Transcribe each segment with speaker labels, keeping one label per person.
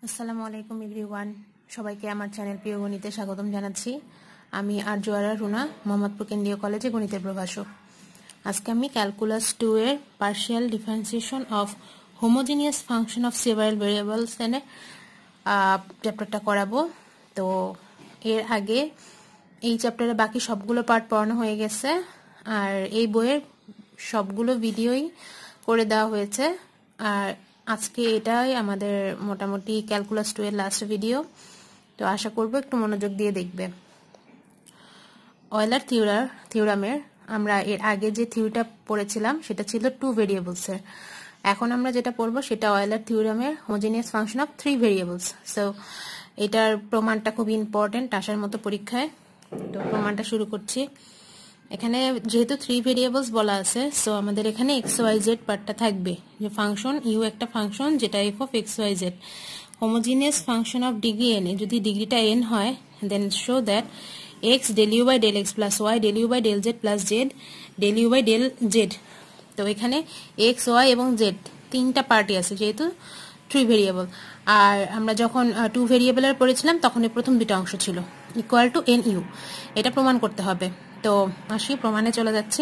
Speaker 1: আসসালামু আলাইকুম এভরিওয়ান, সবাইকে আমার চ্যানেল প্রিয় গণিতে স্বাগতম জানাচ্ছি। আমি আরজোয়ারা রুনা, মোহাম্মদপুর কেন্দ্রীয় কলেজে গণিতের প্রভাষক। আজকে আমি ক্যালকুলাস 2 এর partial differentiation of homogeneous function of several variables এর চ্যাপ্টারটা করাবো। তো এর আগে এই চ্যাপ্টারে বাকি সবগুলো পার্ট পড়ানো হয়ে গেছে, আর এই বইয়ের সবগুলো ভিডিওই করে দেওয়া হয়েছে। আর আজকে এটাই আমাদের মোটামুটি ক্যালকুলাস 2 এর লাস্ট ভিডিও। তো আশা করব একটু মনোযোগ দিয়ে দেখবে। অয়লার থিওরামের আমরা এর আগে যে থিওরিটা পড়েছিলাম সেটা ছিল 2 ভেরিয়েবলসের। এখন আমরা যেটা পড়বো সেটা অয়লার থিওরামের homogeneous function of 3 variables. So এটার প্রমাণটা খুব ইম্পর্টেন্ট আসার মতো পরীক্ষায়। তো প্রমাণটা শুরু করছি। এখানে যেহেতু 3 ভেরিয়েবলস বলা আছে, সো আমাদের এখানে এক্স ওয়াই জেড পার্টটা থাকবে। যে ফাংশন ইউ একটা ফাংশন যেটা f of x y z, homogeneous function of degree n, যদি ডিগ্রিটা এন হয় then show that x del u by del x plus y del u by del জেড plus z del u by del z. তো এখানে x Y এবং Z তিনটা পার্টই আছে যেহেতু 3 ভেরিয়েবল। আর আমরা যখন 2 ভেরিয়েবলের পড়েছিলাম তখন এই প্রথম দুটো অংশ ছিল ইকুয়াল টু এন ইউ। এটা প্রমাণ করতে হবে। তো আসি প্রমাণে চলে যাচ্ছি।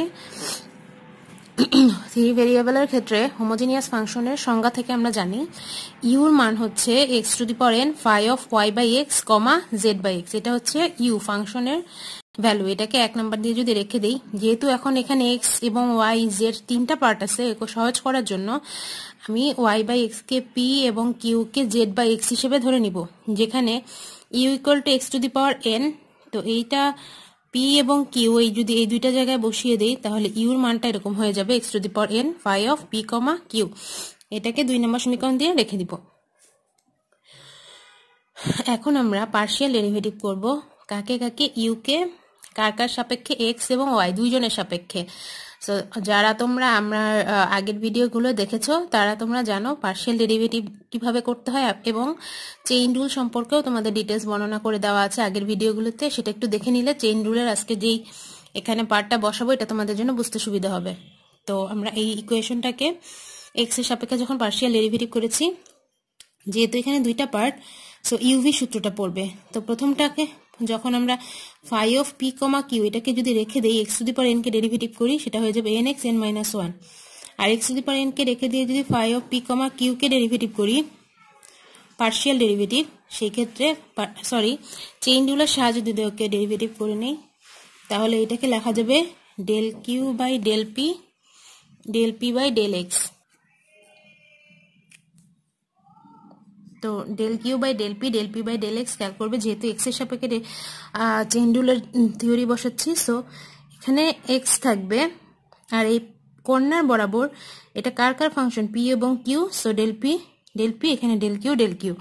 Speaker 1: 3 ভেরিয়েবলের ক্ষেত্রে হোমোজিনিয়াস ফাংশনের সংজ্ঞা থেকে আমরা জানি ইউর মান হচ্ছে x to the power n phi of y by x comma z by x. এটা হচ্ছে ইউ ফাংশনের ভ্যালু। এটাকে 1 নাম্বার দিয়ে যদি রেখে দেই, যেহেতু এখন এখানে এক্স এবং ওয়াই জেড তিনটা পার্ট আছে, একে সহজ করার জন্য আমি ওয়াই বাই এক্স কে পি এবং কিউ কে জেড বাই এক্স হিসেবে ধরে নিব, যেখানে u equal to x to the power n. তো এইটা পি এবং কিউ যদি এই দুইটা জায়গায় বসিয়ে দেই তাহলে ইউর মানটা এরকম হয়ে যাবে x to the power n phi of p comma q. এটাকে 2 নম্বর সমীকরণ দিয়ে রেখে দিব। এখন আমরা পার্শিয়াল ডেরিভেটিভ করব। কাকে কাকে? ইউ কে কার কার সাপেক্ষে? এক্স এবং ওয়াই দুইজনের সাপেক্ষে। সো যারা তোমরা আমরা আগের ভিডিওগুলো দেখেছো তারা তোমরা জানো পার্শিয়াল ডেরিভেটিভ কিভাবে করতে হয়, এবং চেইন রুল সম্পর্কেও তোমাদের ডিটেলস বর্ণনা করে দেওয়া আছে আগের ভিডিওগুলোতে। সেটা একটু দেখে নিলে চেইন রুলের আজকে যেই এখানে পার্টটা বসাবো এটা তোমাদের জন্য বুঝতে সুবিধা হবে। তো আমরা এই ইকুয়েশনটাকে এক্স এর সাপেক্ষে যখন পার্শিয়াল ডেরিভেটিভ করেছি, যেহেতু এখানে দুইটা পার্ট, সো ইউভি সূত্রটা পড়বে। তো প্রথমটাকে যখন আমরা phi of p comma q এটাকে যদি রেখে দেই, x to the power n কে ডেরিভেটিভ করি, সেটা হয়ে যাবে n x n minus one. আর x to the power n কে রেখে দিয়ে যদি phi of p comma q কে ডেরিভেটিভ করি পার্শিয়াল ডেরিভেটিভ, সেই ক্ষেত্রে চেইন রুলের সাহায্যে যদি ওকে ডেরিভেটিভ করে নেই তাহলে এটাকে লেখা যাবে del q by del p by del x. তো del q by del p by del x খেয়াল করবে, যেহেতু এক্স এর সাপেক্ষে চেইন রুলের থিওরি বসাচ্ছি, সো এখানে এক্স থাকবে আর এই কর্নার বরাবর এটা কার কার ফাংশন পি এবং কিউ। সো ডেল পি এখানে ডেল কিউ।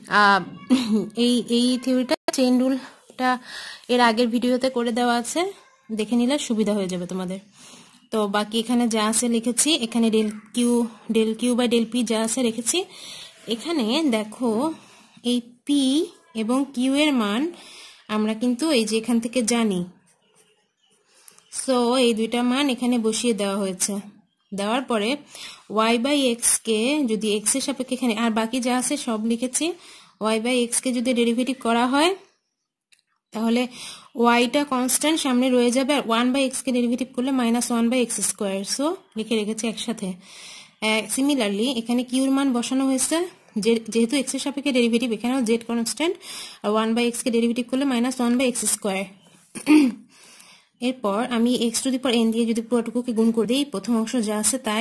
Speaker 1: এই থিওরিটা চেইন রুলটা এর আগের ভিডিওতে করে দেওয়া আছে, দেখে নিলে সুবিধা হয়ে যাবে তোমাদের। তো বাকি এখানে যা আছে লিখেছি, এখানে del q by del p যা আছে রেখেছি। এখানে দেখো এই পি এবং কিউ এর মান আমরা কিন্তু এই যে এখান থেকে জানি, সো এই দুইটা মান এখানে বসিয়ে দেওয়া হয়েছে। দেওয়ার পরে ওয়াই বাই এক্স কে যদি এক্স এর সাপেক্ষে এখানে আর বাকি যা আছে সব লিখেছি, ওয়াই বাই এক্স কে যদি ডেরিভেটিভ করা হয় তাহলে ওয়াইটা কনস্ট্যান্ট সামনে রয়ে যাবে, আর 1 বাই এক্স কে ডেরিভেটিভ করলে minus 1 by x square. So লিখে রেখেছি একসাথে। সিমিলারলি এখানে কিউর মান বসানো হয়েছে, যেহেতু এক্স এর সাপেক্ষে ডেরিভেটিভ, এখানেও জেড কনস্ট্যান্ট, আর 1 বাই এক্স কে ডেরিভেটিভ করলে মাইনাস 1 বাই এক্স স্কোয়ার। এরপর আমি x to the power n দিয়ে যদি পুরোটুকুকে গুণ করে দিই, প্রথম অংশ যা আছে তাই,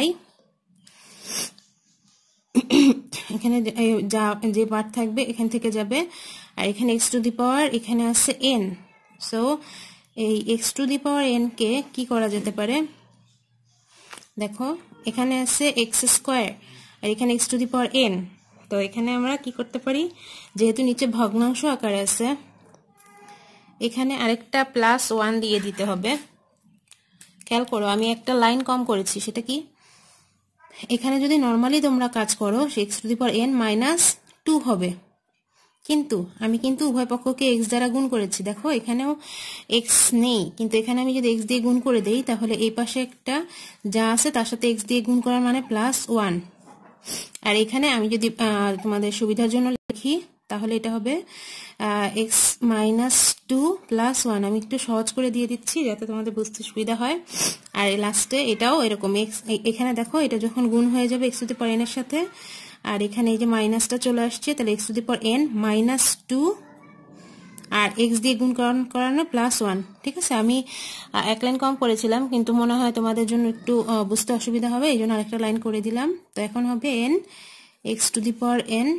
Speaker 1: এখানে যে পার্ট থাকবে এখান থেকে যাবে, আর এখানে এক্স টু দি পাওয়ার এখানে আছে এন। সো এই x to the power n কে কি করা যেতে পারে, দেখো এখানে আছে এক্স স্কোয়ার আর এখানে x to the power n. তো এখানে আমরা কি করতে পারি, যেহেতু নিচে ভগ্নাংশ আকারে আছে এখানে আরেকটা প্লাস 1 দিয়ে দিতে হবে। খেয়াল করো আমি একটা লাইন কম করেছি, সেটা কি, এখানে যদি নর্মালি তোমরা কাজ করো x to the power n minus 2 হবে, কিন্তু আমি কিন্তু উভয় পক্ষকে এক্স দ্বারা গুণ করেছি। দেখো এখানেও এক্স নেই, কিন্তু এখানে আমি যদি এক্স দিয়ে গুণ করে দেই তাহলে এই পাশে একটা যা আছে তার সাথে এক্স দিয়ে গুণ করার মানে প্লাস 1। আর এখানে আমি যদি তোমাদের সুবিধার জন্য লিখি তাহলে এটা হবে x মাইনাস 2 প্লাস 1। আমি একটু সহজ করে দিয়ে দিচ্ছি যাতে তোমাদের বুঝতে সুবিধা হয়। আর লাস্টে এটাও এরকম x, এখানে দেখো এটা যখন গুণ হয়ে যাবে x to the power n এর সাথে, আর এখানে এই যে মাইনাসটা চলে আসছে, তাহলে x to the power n minus 2 আর x দিয়ে গুণ করানো প্লাস 1। ঠিক আছে, আমি এক লাইন কম করেছিলাম কিন্তু মনে হয় তোমাদের জন্য একটু বুঝতে অসুবিধা হবে, এই জন্য আরেকটা লাইন করে দিলাম। তো এখন হবে n x to the power n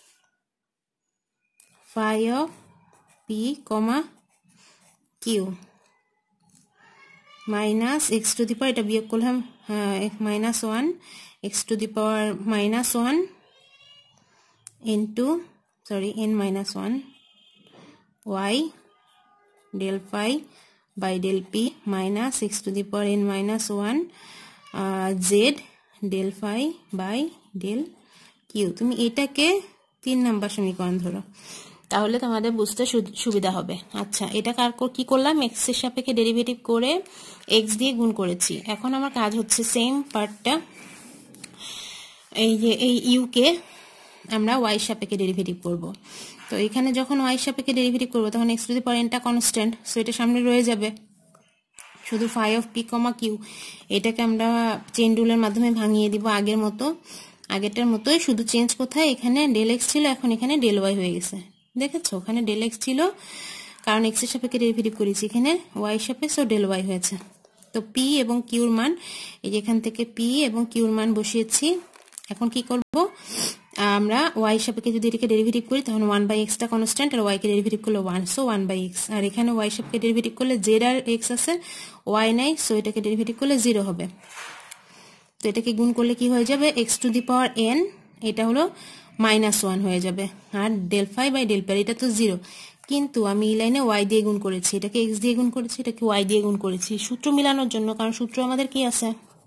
Speaker 1: phi of p, q minus x to the power, এটা বিয়োগ করলাম minus 1 x to the power minus 1 into n minus 1 y del phi by del p minus x to the power n minus 1 z del phi by del q। তুমি এটাকে 3 number সমীকরণ ধরো, তাহলে তোমাদের বুঝতে সুবিধা হবে। আচ্ছা, এটা কি করলাম, x এর সাপেক্ষে ডেরিভেটিভ করে x দিয়ে গুণ করেছি। এখন আমার কাজ হচ্ছে সেম পার্টটা, এই যে এই u কে আমরা y এর সাপেক্ষে ডেরিভেটিভ করব। তো এখানে যখন y এর সাপেক্ষে ডেরিভেটিভ করব তখন x to the power n টা কনস্ট্যান্ট, সো এটা সামনে রয়ে যাবে। শুধু phi of p, q এটাকে আমরা চেইন রুলের মাধ্যমে ভাঙিয়ে দিব আগেরটার মতোই, শুধু চেঞ্জ কোথায়, এখানে ডেল x ছিল এখন এখানে ডেল y হয়ে গেছে। দেখেছো, ওখানে ডেল x ছিল কারণ x এর সাপেক্ষে ডেরিভেটিভ করেছি, এখানে y এর সাপেক্ষে, সো ডেল y হয়েছে। তো p এবং q এর মান, এই যে এখান থেকে p এবং q এর মান বসিয়েছি। এখন কি করব, আমরা y এর সাপেক্ষে যদি এটাকে ডেরিভেটিভ করি তাহলে 1/x টা কনস্ট্যান্ট আর y কে ডেরিভেটিভ করলে 1, সো 1/x। আর এখানে y এর সাপেক্ষে ডেরিভেটিভ করলে z আর x আছে, y নাই, সো এটাকে ডেরিভেটিভ করলে 0 হবে। তো এটাকে গুণ করলে কি হয়ে যাবে, x to the power n, এটা হলো -1 হয়ে যাবে। আর del phi by del p, এটা তো 0, কিন্তু আমি এই লাইনে y দিয়ে গুণ করেছি, এটাকে x দিয়ে গুণ করেছি, এটাকে y দিয়ে গুণ করেছি সূত্র মিলানোর জন্য, কারণ সূত্র আমাদের কি আছে,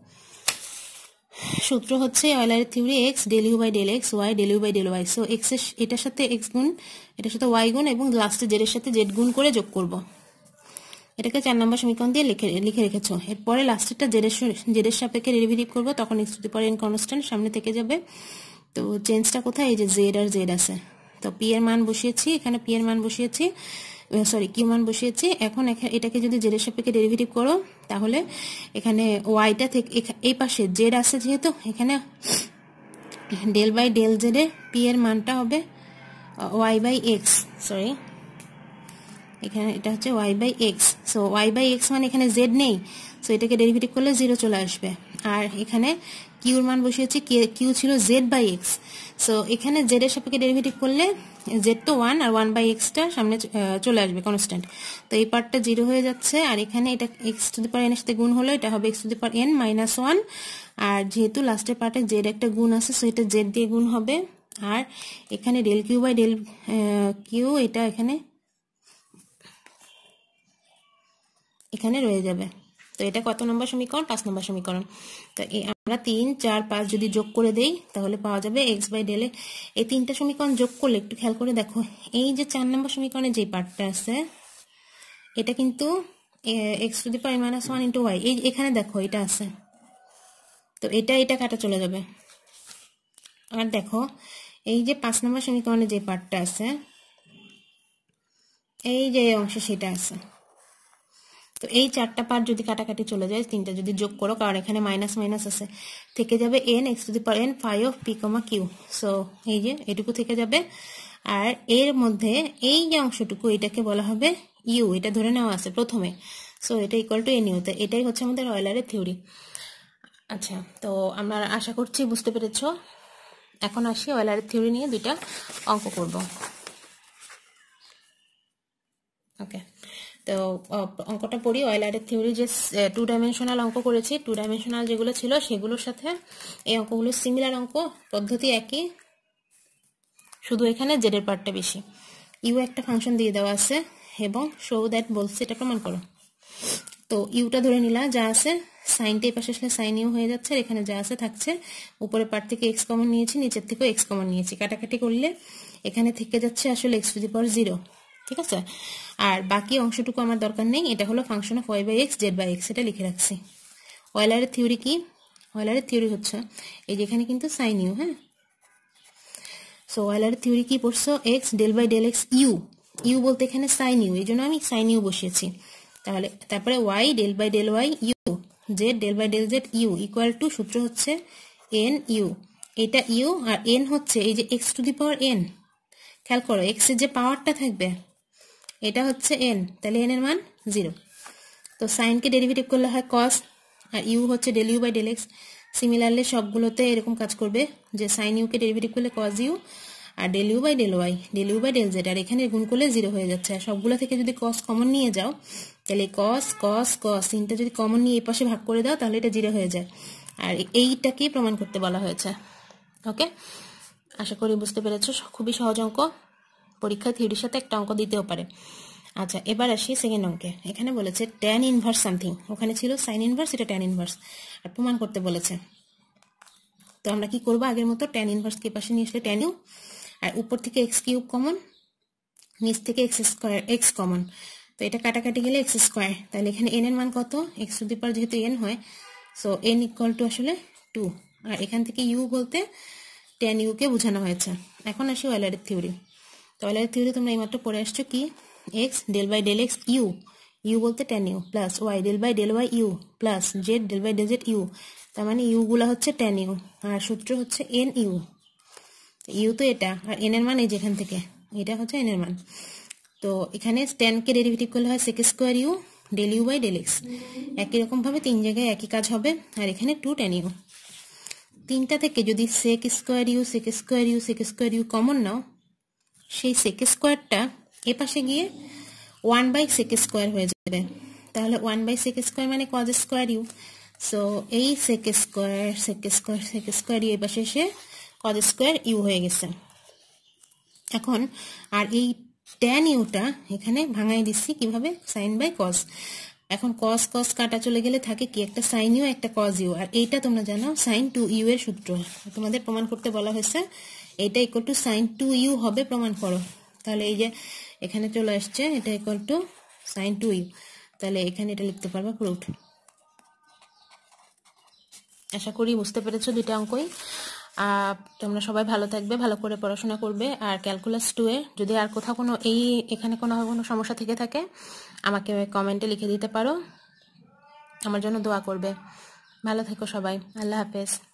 Speaker 1: সূত্র হচ্ছে অয়লারের theory x del u by del x, y del u by del y। So x এর এটার সাথে x গুণ, এটার সাথে y গুণ এবং লাস্টে z এর সাথে z গুণ করে যোগ করব। এটাকে 4 নম্বর সমীকরণ দিয়ে লিখে রেখেছো। এরপরে লাস্টেরটা z এর সাপেক্ষে ডেরিভেটিভ করব, তখন x to the power n constant সামনে থেকে যাবে। তো চেঞ্জটা কোথায়, এই যে z আর z আছে। তো p এর মান বসিয়েছি, এখানে p এর মান বসিয়েছি, সরি q মান বসিয়েছি। এখন এটাকে যদি z এর সাপেক্ষে ডেরিভেটিভ করো তাহলে এখানে y টা থেকে এই পাশে z আছে, যেহেতু এখানে ডেল বাই ডেল z এ p এর মানটা হবে y বাই x, সরি এখানে এটা হচ্ছে y by x। So y by x মানে এখানে z নেই, সো এটাকে ডেরিভেটিভ করলে 0 চলে আসবে। আর এখানে q এর মান বসিয়েছি, q ছিল z বাই x, সো এখানে z এর সাপেক্ষে ডেরিভেটিভ করলে z তো 1 আর 1 বাই x টা সামনে চলে আসবে কনস্ট্যান্ট, তো এই পার্টটা 0 হয়ে যাচ্ছে। আর এখানে এটা x to the power n এর সাথে গুণ হলো, এটা হবে x to the power n minus 1, আর যেহেতু লাস্টের পার্টে z একটা গুণ আছে, সো এটা z দিয়ে গুণ হবে। আর এখানে del q by del q, এটা এখানে রয়ে যাবে। তো এটা কত নম্বর সমীকরণ, 5 নম্বর সমীকরণ। তো আমরা 3, 4, 5 যদি যোগ করে দেই তাহলে পাওয়া যাবে x বাই ডেল এ। এই তিনটা সমীকরণ যোগ করলে একটু খেয়াল করে দেখো, এই যে 4 নম্বর সমীকরণে যে পার্টটা আছে এটা কিন্তু x to the power minus 1 into y, এই এখানে দেখো এটা আছে, তো এটা কাটা চলে যাবে। আর দেখো এই যে 5 নম্বর সমীকরণে যে পার্টটা আছে, এই যে অংশ সেটা আছে। তো এই 4টা পার্ট যদি কাটাকাটি চলে যায়, 3টা যদি যোগ করো, কারণ এখানে মাইনাস মাইনাস আছে, থেকে যাবে n x to the power n phi of p, q। So এই যে এটুকু থেকে যাবে। আর এর মধ্যে এই যে অংশটুকু, এটাকে বলা হবে u, এটা ধরে নেওয়া আছে প্রথমে, সো এটা ইকুয়াল টু nu। তো এটাই হচ্ছে আমাদের অয়লারের থিওরি। আচ্ছা, তো আমরা আশা করছি বুঝতে পেরেছো। এখন আসি অয়লারের থিওরি নিয়ে 2টা অঙ্ক করব। ওকে, তো অঙ্কটা পড়ি। অয়লারের থিওরি যে 2 ডাইমেনশনাল অঙ্ক করেছি, 2 ডাইমেনশনাল যেগুলো ছিল সেগুলোর সাথে এই অঙ্কগুলো সিমিলার অঙ্ক, পদ্ধতি একই, শুধু এখানে জেড এর পার্টটা বেশি। ইউ একটা ফাংশন দিয়ে দেওয়া আছে এবং শো দ্যাট বলছে এটা প্রমাণ করো। তো ইউটা ধরে নিলা, যা আছে সাইনটা এই পাশে আসলে সাইন ইউ হয়ে যাচ্ছে, আর এখানে যা আছে থাকছে। উপরের পার্ট থেকে এক্স কমন নিয়েছি, নিচের থেকেও এক্স কমন নিয়েছি, কাটাকাটি করলে এখানে থেকে যাচ্ছে আসলে এক্স টু দি পাওয়ার 0। ঠিক আছে, আর বাকি অংশটুকু আমার দরকার নেই। এটা হলো function of y by x, z by x, এটা লিখে রাখছি। অয়লারের থিওরি কি, অয়েলারের থিওরি হচ্ছে এই যেখানে কিন্তু সাইন ইউ, হ্যাঁ। সো অয়েলারের থিওরি কি পড়ছো, x del by del x u, u বলতে এখানে সাইন ইউ, এই জন্য আমি সাইন ইউ বসিয়েছি। তাহলে তারপরে y del by del y u, z del by del z u equal to, সূত্র হচ্ছে এন ইউ, এটা ইউ আর এন হচ্ছে এই যে x to the power n. খেয়াল করো এক্স এর যে পাওয়ারটা থাকবে এটা হচ্ছে এন, তাহলে এন এর মান 0। তো সাইনকে ডেরিভেটিভ করলে হয় কস, আর ইউ হচ্ছে del u by del x. Similarly সবগুলোতে এরকম কাজ করবে যে সাইন ইউকে ডেরিভেটিভ করলে কস ইউ, আর del u by del y, del u by del z, আর এখানে গুণ করলে 0 হয়ে যাচ্ছে। আর সবগুলো থেকে যদি কস কমন নিয়ে যাও তাহলে কস কস কস তিনটা যদি কমন নিয়ে এই পাশে ভাগ করে দাও তাহলে এটা 0 হয়ে যায়। আর এইটাকেই প্রমাণ করতে বলা হয়েছে। ওকে, আশা করি বুঝতে পেরেছো, খুবই সহজ অঙ্ক, পরীক্ষা থিওরির সাথে একটা অঙ্ক দিতেও পারে। আচ্ছা, এবার আসি সেকেন্ড অঙ্কে। এখানে বলেছে ট্যান ইনভার্স সামথিং, ওখানে ছিল সাইন ইনভার্স, এটা ট্যান ইনভার্স, আর প্রমাণ করতে বলেছে। তো আমরা কি করবো, আগের মতো ট্যান ইনভার্সকে পাশে নিয়ে আসলে ট্যান ইউ, আর উপর থেকে এক্স কিউব কমন, নিচ থেকে এক্স স্কোয়ার এক্স কমন, তো এটা কাটাকাটি গেলে এক্স স্কোয়ার। তাহলে এখানে এন এর মান কত, এক্স টু দি পাওয়ার যেহেতু এন হয়, সো এন ইকুয়াল টু আসলে 2, আর এখান থেকে ইউ বলতে ট্যান ইউকে বোঝানো হয়েছে। এখন আসি অয়েলারের থিওরি। তো অয়েলারের থিওরি তোমরা এইমাত্র পড়ে আসছো কি, x del by del x u, u বলতে tan u, plus y del by del y u, plus z del by del z u, তার মানে ইউ গুলা হচ্ছে ট্যান ইউ, আর সূত্র হচ্ছে এন ইউ, ইউ তো এটা, আর এন এর মান এই যেখান থেকে এটা হচ্ছে এন এর মান। তো এখানে ট্যানকে ডেরিভেটিভ করলে হয় sec square u del u by del x, একই রকম ভাবে তিন জায়গায় একই কাজ হবে। আর এখানে 2 ট্যান ইউ, তিনটা থেকে যদি sec square u sec square u sec square u common নাও, সেই সেক স্কোয়ারটা এ পাশে গিয়ে 1 বাই সেক স্কোয়ার হয়ে যাবে। তাহলে 1 বাই সেক স্কোয়ার মানে কজ স্কোয়ার ইউ, সো এই sec square sec square sec square u এই পাশে এসে কজ স্কোয়ার ইউ হয়ে গেছে। এখন আর এই ট্যান ইউটা এখানে ভাঙাই দিচ্ছি কিভাবে, সাইন বাই কজ। এখন কস কস কাটা চলে গেলে থাকে কি, একটা সাইন ইউ একটা কজ ইউ, আর এইটা তোমরা জানো সাইন 2 ইউ এর সূত্র, তোমাদের প্রমাণ করতে বলা হয়েছে এটা ইকুয়াল টু সাইন 2 ইউ হবে, প্রমাণ করো। তাহলে এই যে এখানে চলে আসছে এটা ইকুয়াল টু সাইন 2 ইউ, তাহলে এখানে এটা লিখতে পারবা প্রুফ। আশা করি বুঝতে পেরেছো দুইটা অঙ্কই। তোমরা সবাই ভালো থাকবে, ভালো করে পড়াশোনা করবে। আর ক্যালকুলাস 2 এ যদি আর কোথাও কোনো এখানে কোনো সমস্যা থেকে থাকে আমাকে কমেন্টে লিখে দিতে পারো, আমার জন্য দোয়া করবে। ভালো থেকো সবাই, আল্লাহ হাফেজ।